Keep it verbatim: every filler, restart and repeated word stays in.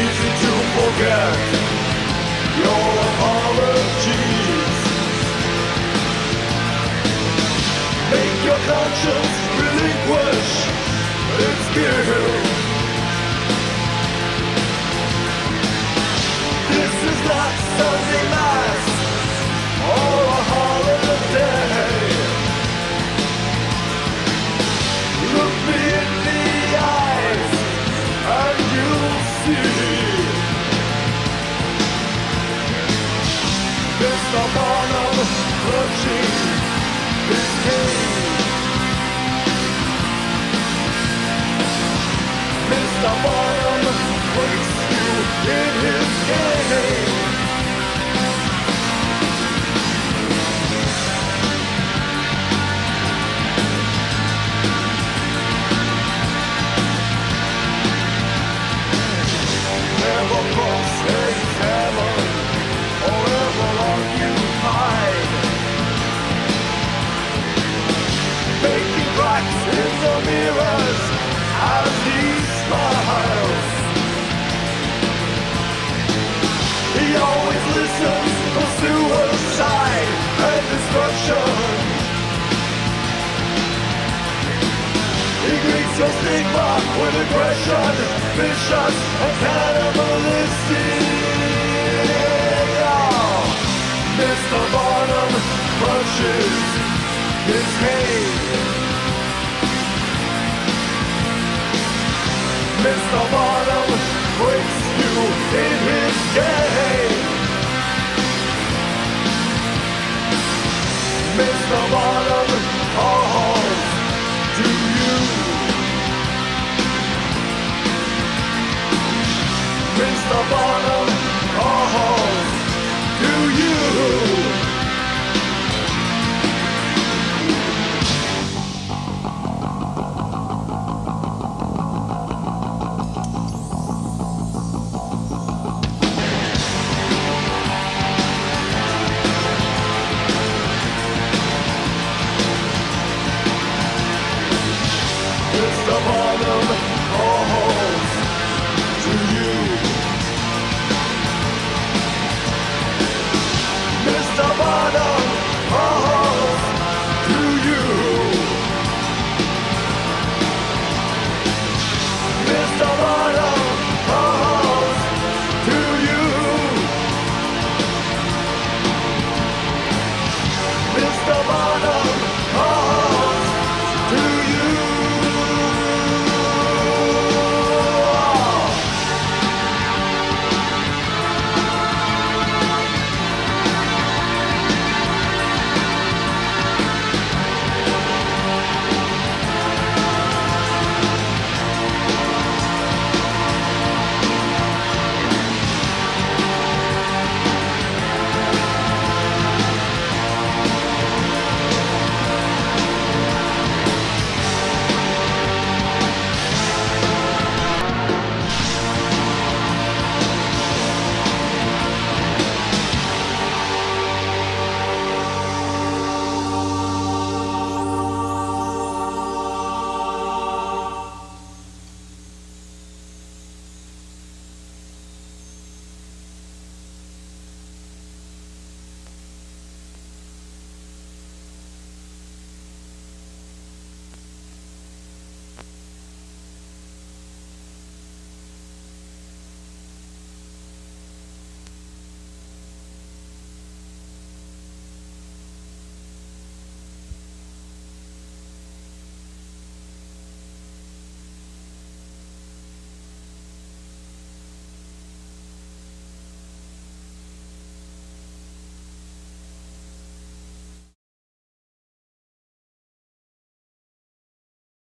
easy to forget your apologies. Make your conscience relinquish its guilt. This is not Sunday Mass or a holiday. Look me in the eyes and you'll see Mister Barnum clutching his cane. Mister Barnum waits you in his game. Never cross-examine or ever occupied. Making cracks in the mirrors as he smiles. He always listens for suicide and destruction. He greets your stigma with aggression, vicious and cannibalistic. Oh, Mister Barnum punches his cane. Mister Barnum breaks you in